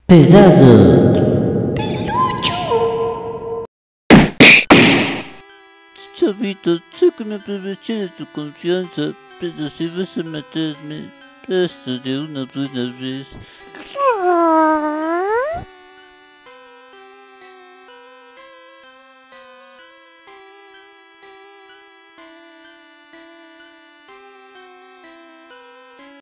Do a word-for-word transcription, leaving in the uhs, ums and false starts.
Pedazo. Chavito, sé que me aproveché de tu confianza, pero si vas a matarme, hazlo de una buena vez.